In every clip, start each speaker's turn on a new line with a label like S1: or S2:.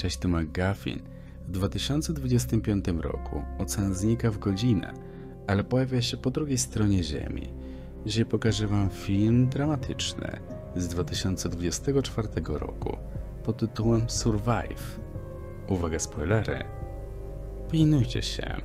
S1: Cześć, tu McGuffin. W 2025 roku ocean znika w godzinę, ale pojawia się po drugiej stronie Ziemi. Dzisiaj pokażę Wam film dramatyczny z 2024 roku pod tytułem Survive. Uwaga, spoilery. Pilnujcie się.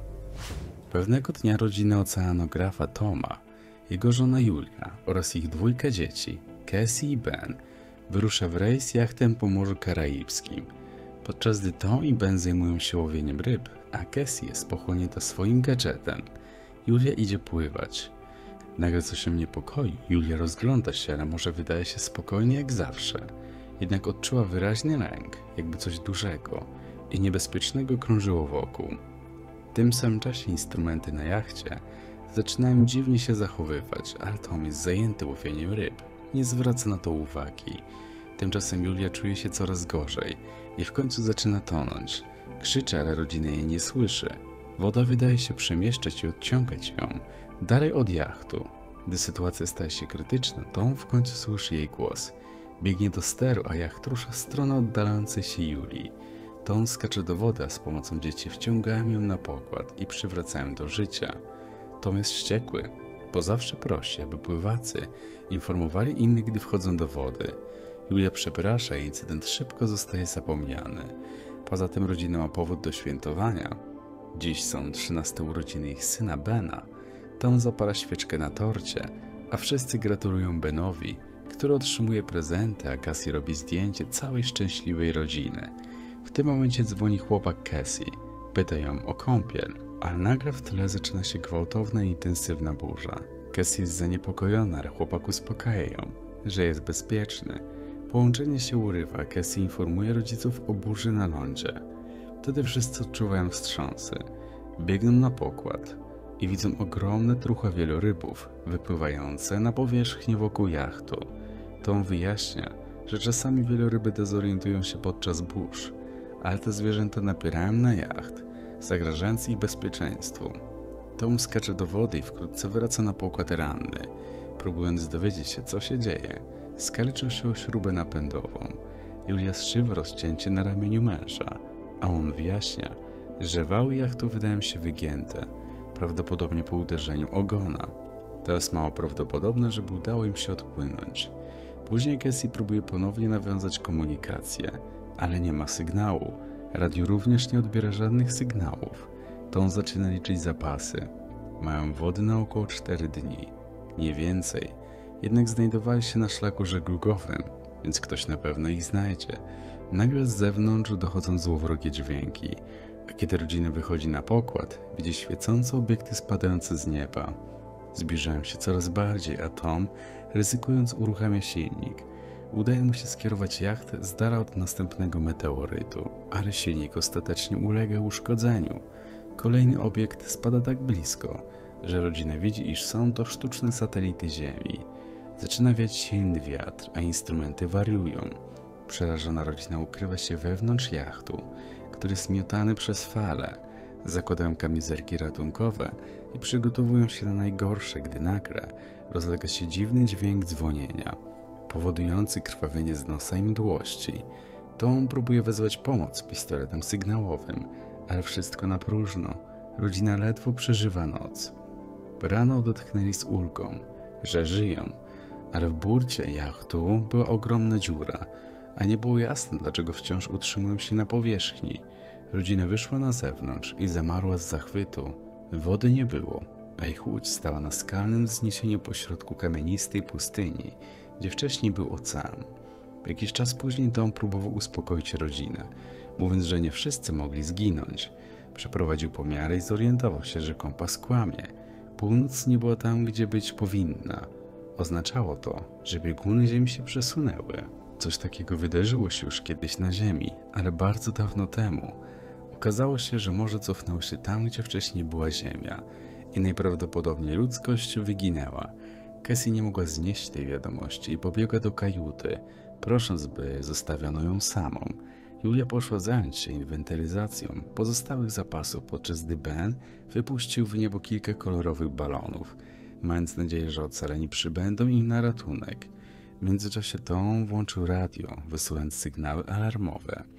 S1: Pewnego dnia rodzina oceanografa Toma, jego żona Julia oraz ich dwójka dzieci, Cassie i Ben, wyrusza w rejs jachtem po Morzu Karaibskim. Podczas gdy Tom i Ben zajmują się łowieniem ryb, a Cassie jest pochłonięta swoim gadżetem, Julia idzie pływać. Nagle coś ją niepokoi. Julia rozgląda się, ale morze wydaje się spokojnie jak zawsze. Jednak odczuła wyraźny lęk, jakby coś dużego i niebezpiecznego krążyło wokół. W tym samym czasie instrumenty na jachcie zaczynają dziwnie się zachowywać, ale Tom jest zajęty łowieniem ryb. Nie zwraca na to uwagi. Tymczasem Julia czuje się coraz gorzej i w końcu zaczyna tonąć. Krzyczy, ale rodzina jej nie słyszy. Woda wydaje się przemieszczać i odciągać ją dalej od jachtu. Gdy sytuacja staje się krytyczna, Tom w końcu słyszy jej głos. Biegnie do steru, a jacht rusza w stronę oddalającej się Julii. Tom skacze do wody, a z pomocą dzieci wciągają ją na pokład i przywracają do życia. Tom jest wściekły, bo zawsze prosi, aby pływacy informowali innych, gdy wchodzą do wody. Julia przeprasza i incydent szybko zostaje zapomniany. Poza tym rodzina ma powód do świętowania. Dziś są 13 urodziny ich syna Bena. Tom zapala świeczkę na torcie, a wszyscy gratulują Benowi, który otrzymuje prezenty, a Cassie robi zdjęcie całej szczęśliwej rodziny. W tym momencie dzwoni chłopak Cassie. Pyta ją o kąpiel, ale nagle w tle zaczyna się gwałtowna i intensywna burza. Cassie jest zaniepokojona, ale chłopak uspokaja ją, że jest bezpieczny. Połączenie się urywa, Cassie informuje rodziców o burzy na lądzie. Wtedy wszyscy odczuwają wstrząsy. Biegną na pokład i widzą ogromne trucha wielorybów wypływające na powierzchnię wokół jachtu. Tom wyjaśnia, że czasami wieloryby dezorientują się podczas burz, ale te zwierzęta napierają na jacht, zagrażając ich bezpieczeństwu. Tom skacze do wody i wkrótce wraca na pokład ranny. Próbując dowiedzieć się, co się dzieje, skaleczył się o śrubę napędową. Julia strzywa rozcięcie na ramieniu męża, a on wyjaśnia, że wały jachtu wydają się wygięte, prawdopodobnie po uderzeniu ogona. To jest mało prawdopodobne, żeby udało im się odpłynąć. Później Cassie próbuje ponownie nawiązać komunikację, ale nie ma sygnału. Radio również nie odbiera żadnych sygnałów. Tom zaczyna liczyć zapasy. Mają wody na około 4 dni. Nie więcej. Jednak znajdowali się na szlaku żeglugowym, więc ktoś na pewno ich znajdzie. Nagle z zewnątrz dochodzą złowrogie dźwięki, a kiedy rodzina wychodzi na pokład, widzi świecące obiekty spadające z nieba. Zbliżają się coraz bardziej, a Tom, ryzykując, uruchamia silnik. Udaje mu się skierować jacht z dala od następnego meteorytu, ale silnik ostatecznie ulega uszkodzeniu. Kolejny obiekt spada tak blisko, że rodzina widzi, iż są to sztuczne satelity Ziemi. Zaczyna wiać silny wiatr, a instrumenty wariują. Przerażona rodzina ukrywa się wewnątrz jachtu, który jest miotany przez fale. Zakładają kamizelki ratunkowe i przygotowują się na najgorsze, gdy nagle rozlega się dziwny dźwięk dzwonienia, powodujący krwawienie z nosa i mdłości. Tom próbuje wezwać pomoc pistoletem sygnałowym, ale wszystko na próżno. Rodzina ledwo przeżywa noc. Rano odetchnęli z ulgą, że żyją, ale w burcie jachtu była ogromna dziura, a nie było jasne, dlaczego wciąż utrzymują się na powierzchni. Rodzina wyszła na zewnątrz i zamarła z zachwytu. Wody nie było, a ich łódź stała na skalnym wzniesieniu pośrodku kamienistej pustyni, gdzie wcześniej był ocean. Jakiś czas później Tom próbował uspokoić rodzinę, mówiąc, że nie wszyscy mogli zginąć. Przeprowadził pomiary i zorientował się, że kompas kłamie. Północ nie była tam, gdzie być powinna. Oznaczało to, że bieguny Ziemi się przesunęły. Coś takiego wydarzyło się już kiedyś na Ziemi, ale bardzo dawno temu. Okazało się, że morze cofnęło się tam, gdzie wcześniej była Ziemia i najprawdopodobniej ludzkość wyginęła. Cassie nie mogła znieść tej wiadomości i pobiegła do kajuty, prosząc, by zostawiono ją samą. Julia poszła zająć się inwentaryzacją pozostałych zapasów, podczas gdy Ben wypuścił w niebo kilka kolorowych balonów, mając nadzieję, że ocaleni przybędą im na ratunek. W międzyczasie Tom włączył radio, wysyłając sygnały alarmowe.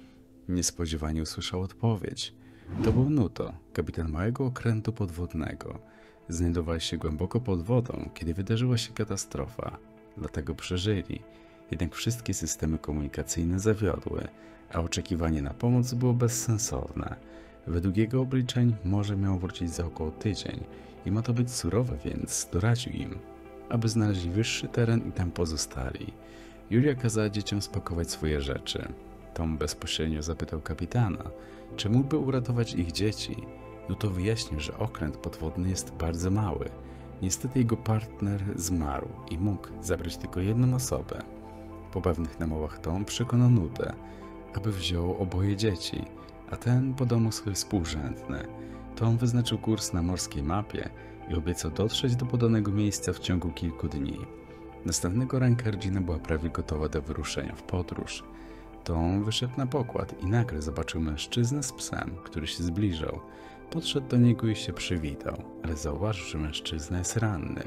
S1: Niespodziewanie usłyszał odpowiedź. To był Nuto, kapitan małego okrętu podwodnego. Znajdowali się głęboko pod wodą, kiedy wydarzyła się katastrofa. Dlatego przeżyli. Jednak wszystkie systemy komunikacyjne zawiodły, a oczekiwanie na pomoc było bezsensowne. Według jego obliczeń morze miało wrócić za około tydzień i ma to być surowe, więc doradził im, aby znaleźli wyższy teren i tam pozostali. Julia kazała dzieciom spakować swoje rzeczy. Tom bezpośrednio zapytał kapitana, czy mógłby uratować ich dzieci. Nuto wyjaśnił, że okręt podwodny jest bardzo mały. Niestety jego partner zmarł i mógł zabrać tylko jedną osobę. Po pewnych namowach Tom przekonał Nutę, aby wziął oboje dzieci, a ten podał mu swoje współrzędne. Tom wyznaczył kurs na morskiej mapie i obiecał dotrzeć do podanego miejsca w ciągu kilku dni. Następnego ranka rodzina była prawie gotowa do wyruszenia w podróż. Tom wyszedł na pokład i nagle zobaczył mężczyznę z psem, który się zbliżał. Podszedł do niego i się przywitał, ale zauważył, że mężczyzna jest ranny.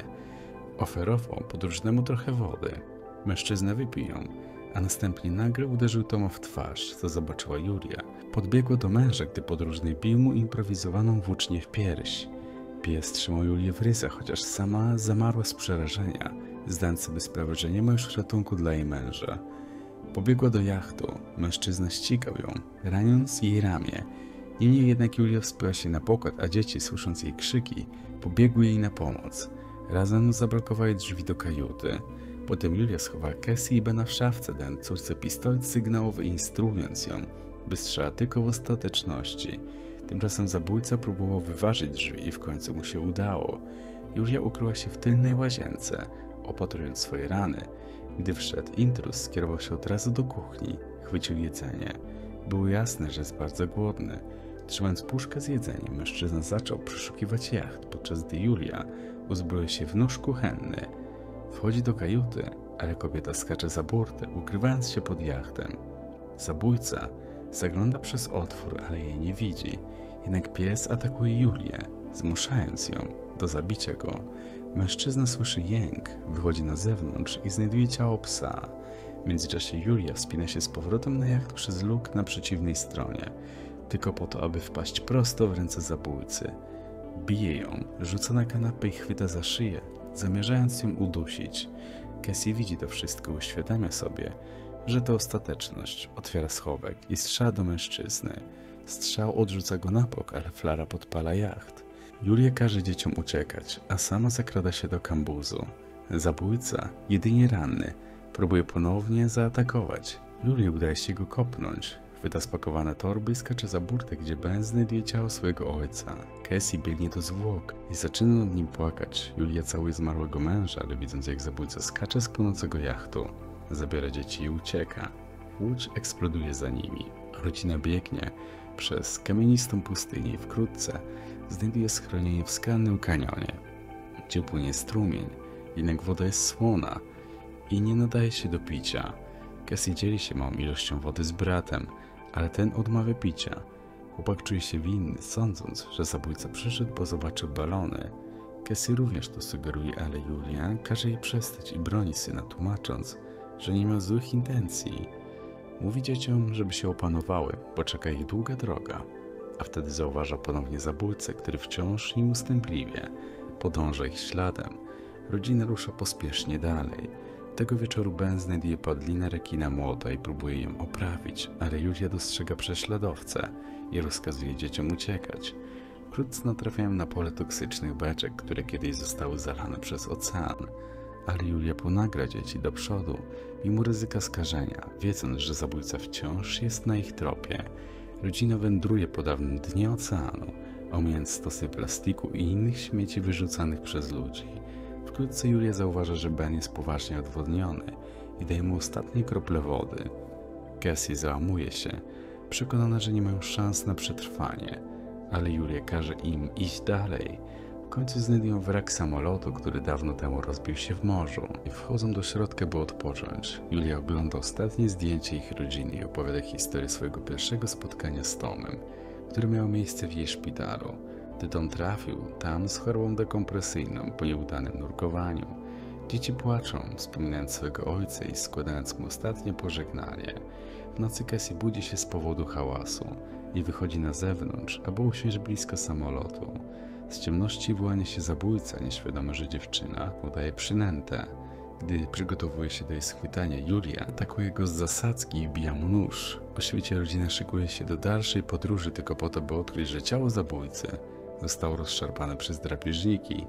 S1: Oferował podróżnemu trochę wody. Mężczyzna wypił ją, a następnie nagle uderzył Toma w twarz, co zobaczyła Julia. Podbiegła do męża, gdy podróżny bił mu improwizowaną włócznię w pierś. Pies trzymał Julię w ryzach, chociaż sama zamarła z przerażenia, zdając sobie sprawę, że nie ma już ratunku dla jej męża. Pobiegła do jachtu. Mężczyzna ścigał ją, raniąc jej ramię. Niemniej jednak Julia wspięła się na pokład, a dzieci, słysząc jej krzyki, pobiegły jej na pomoc. Razem zablokowały drzwi do kajuty. Potem Julia schowała Cassie i Bena w szafce, dając córce pistolet sygnałowy, instruując ją, by strzelała tylko w ostateczności. Tymczasem zabójca próbował wyważyć drzwi i w końcu mu się udało. Julia ukryła się w tylnej łazience, opatrując swoje rany. Gdy wszedł intruz, skierował się od razu do kuchni. Chwycił jedzenie. Było jasne, że jest bardzo głodny. Trzymając puszkę z jedzeniem, mężczyzna zaczął przeszukiwać jacht, podczas gdy Julia uzbroiła się w nóż kuchenny. Wchodzi do kajuty, ale kobieta skacze za burtę, ukrywając się pod jachtem. Zabójca zagląda przez otwór, ale jej nie widzi. Jednak pies atakuje Julię, zmuszając ją do zabicia go. Mężczyzna słyszy jęk, wychodzi na zewnątrz i znajduje ciało psa. W międzyczasie Julia wspina się z powrotem na jacht przez luk na przeciwnej stronie, tylko po to, aby wpaść prosto w ręce zabójcy. Bije ją, rzuca na kanapę i chwyta za szyję, zamierzając ją udusić. Cassie widzi to wszystko, uświadamia sobie, że to ostateczność. Otwiera schowek i strzela do mężczyzny. Strzał odrzuca go na bok, ale flara podpala jacht. Julia każe dzieciom uciekać, a sama zakrada się do kambuzu. Zabójca, jedynie ranny, próbuje ponownie zaatakować. Julia udaje się go kopnąć. Chwyta spakowane torby i skacze za burtę, gdzie Ben znajduje ciało swojego ojca. Cassie biegnie do zwłok i zaczyna nad nim płakać. Julia całuje zmarłego męża, ale widząc jak zabójca skacze z płonącego jachtu, zabiera dzieci i ucieka. Łódź eksploduje za nimi. Rodzina biegnie przez kamienistą pustynię i wkrótce znajduje schronienie w skalnym kanionie, gdzie płynie strumień, jednak woda jest słona i nie nadaje się do picia. Cassie dzieli się małą ilością wody z bratem, ale ten odmawia picia. Chłopak czuje się winny, sądząc, że zabójca przyszedł, bo zobaczył balony. Cassie również to sugeruje, ale Julia każe jej przestać i broni syna, tłumacząc, że nie miał złych intencji. Mówi dzieciom, żeby się opanowały, bo czeka ich długa droga. A wtedy zauważa ponownie zabójcę, który wciąż im ustępliwie podąża ich śladem. Rodzina rusza pospiesznie dalej. Tego wieczoru Ben znajduje padlinę rekina młota i próbuje ją oprawić, ale Julia dostrzega prześladowcę i rozkazuje dzieciom uciekać. Wkrótce natrafiają na pole toksycznych beczek, które kiedyś zostały zalane przez ocean, ale Julia ponagra dzieci do przodu, mimo ryzyka skażenia, wiedząc, że zabójca wciąż jest na ich tropie. Rodzina wędruje po dawnym dnie oceanu, omijając stosy plastiku i innych śmieci wyrzucanych przez ludzi. Wkrótce Julia zauważa, że Ben jest poważnie odwodniony i daje mu ostatnie krople wody. Cassie załamuje się, przekonana, że nie mają szans na przetrwanie, ale Julia każe im iść dalej. W końcu znajdują wrak samolotu, który dawno temu rozbił się w morzu i wchodzą do środka, by odpocząć. Julia ogląda ostatnie zdjęcie ich rodziny i opowiada historię swojego pierwszego spotkania z Tomem, które miało miejsce w jej szpitalu. Gdy Tom trafił tam z chorobą dekompresyjną po nieudanym nurkowaniu. Dzieci płaczą, wspominając swojego ojca i składając mu ostatnie pożegnanie. W nocy Cassie budzi się z powodu hałasu i wychodzi na zewnątrz, aby usiąść blisko samolotu. Z ciemności wyłania się zabójca, nieświadomy, że dziewczyna udaje przynętę. Gdy przygotowuje się do jej schwytania, Julia atakuje go z zasadzki i wbija mu nóż. Po świecie rodzina szykuje się do dalszej podróży tylko po to, by odkryć, że ciało zabójcy zostało rozszarpane przez drapieżniki.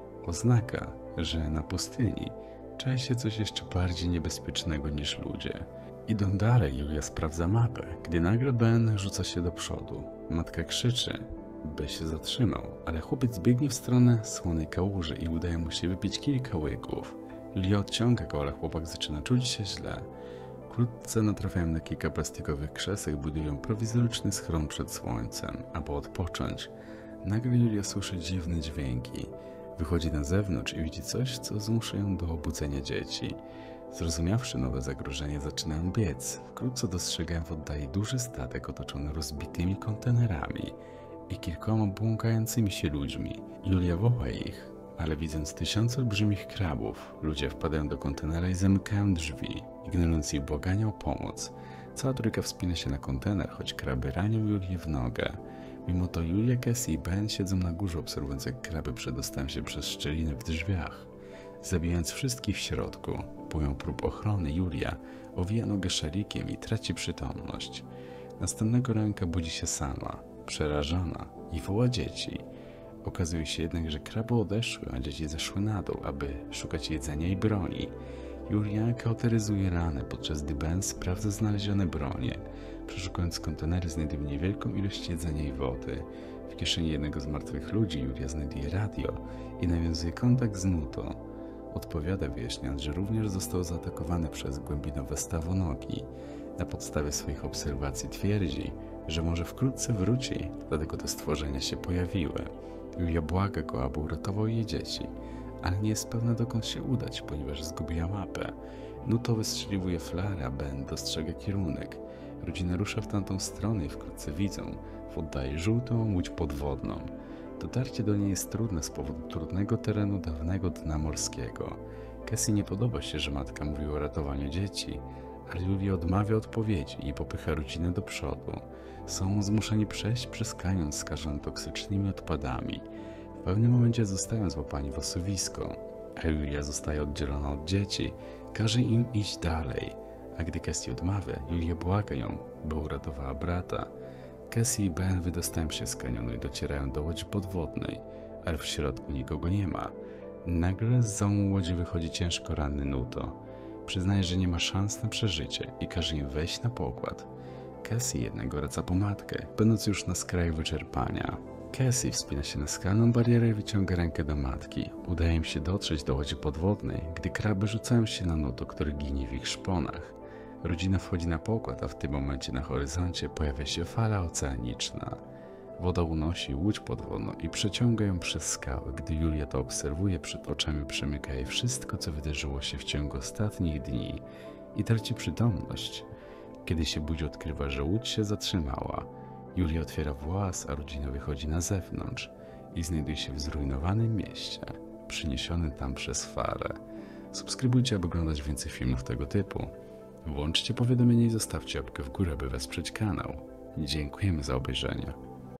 S1: Oznaka, że na pustyni czai się coś jeszcze bardziej niebezpiecznego niż ludzie. Idą dalej, Julia sprawdza mapę, gdy nagle Ben rzuca się do przodu. Matka krzyczy, by się zatrzymał, ale chłopiec biegnie w stronę słonej kałuży i udaje mu się wypić kilka łyków. Julia odciąga go, ale chłopak zaczyna czuć się źle. Wkrótce natrafiają na kilka plastikowych krzeseł i budują prowizoryczny schron przed słońcem, aby odpocząć. Nagle Julia słyszy dziwne dźwięki. Wychodzi na zewnątrz i widzi coś, co zmusza ją do obudzenia dzieci. Zrozumiawszy nowe zagrożenie, zaczynają biec. Wkrótce dostrzegają w oddali duży statek otoczony rozbitymi kontenerami i kilkoma błąkającymi się ludźmi. Julia woła ich, ale widząc tysiące olbrzymich krabów, ludzie wpadają do kontenera i zamykają drzwi, ignorując ich błagania o pomoc. Cała trójka wspina się na kontener, choć kraby ranią Julię w nogę. Mimo to Julia, Cassie i Ben siedzą na górze, obserwując jak kraby przedostają się przez szczeliny w drzwiach. Zabijając wszystkich w środku, boją prób ochrony, Julia owija nogę szalikiem i traci przytomność. Następnego ranka budzi się sama, przerażona i woła dzieci. Okazuje się jednak, że kraby odeszły, a dzieci zeszły na dół, aby szukać jedzenia i broni. Julia kauteryzuje ranę, podczas gdy Ben sprawdza znalezione bronie. Przeszukując kontenery, znajduje niewielką ilość jedzenia i wody. W kieszeni jednego z martwych ludzi Julia znajduje radio i nawiązuje kontakt z Nuto. Odpowiada, wyjaśniając, że również został zaatakowany przez głębinowe stawonogi. Na podstawie swoich obserwacji twierdzi, że może wkrótce wróci, dlatego te stworzenia się pojawiły. Julia błaga go, aby uratował jej dzieci, ale nie jest pewna, dokąd się udać, ponieważ zgubiła mapę. Nuto wystrzeliwuje flarę, a Ben dostrzega kierunek. Rodzina rusza w tamtą stronę i wkrótce widzą w oddali żółtą łódź podwodną. Dotarcie do niej jest trudne z powodu trudnego terenu dawnego dna morskiego. Cassie nie podoba się, że matka mówi o ratowaniu dzieci, ale Julia odmawia odpowiedzi i popycha rodzinę do przodu. Są zmuszeni przejść przez kanion skażony toksycznymi odpadami. W pewnym momencie zostają złapani w osuwisko, a Julia zostaje oddzielona od dzieci, każe im iść dalej. A gdy Cassie odmawia, Julia błaga ją, by uratowała brata. Cassie i Ben wydostają się z kanionu i docierają do łodzi podwodnej, ale w środku nikogo nie ma. Nagle z zału łodzi wychodzi ciężko ranny Nuto. Przyznaje, że nie ma szans na przeżycie i każe im wejść na pokład. Cassie jednak wraca po matkę, będąc już na skraju wyczerpania. Cassie wspina się na skalną barierę i wyciąga rękę do matki. Udaje im się dotrzeć do łodzi podwodnej, gdy kraby rzucają się na Nuto, który ginie w ich szponach. Rodzina wchodzi na pokład, a w tym momencie na horyzoncie pojawia się fala oceaniczna. Woda unosi łódź podwodną i przeciąga ją przez skały. Gdy Julia to obserwuje, przed oczami przemyka jej wszystko, co wydarzyło się w ciągu ostatnich dni i traci przytomność. Kiedy się budzi, odkrywa, że łódź się zatrzymała. Julia otwiera włas, a rodzina wychodzi na zewnątrz i znajduje się w zrujnowanym mieście, przyniesionym tam przez falę. Subskrybujcie, aby oglądać więcej filmów tego typu. Włączcie powiadomienia i zostawcie łapkę w górę, by wesprzeć kanał. Dziękujemy za obejrzenie.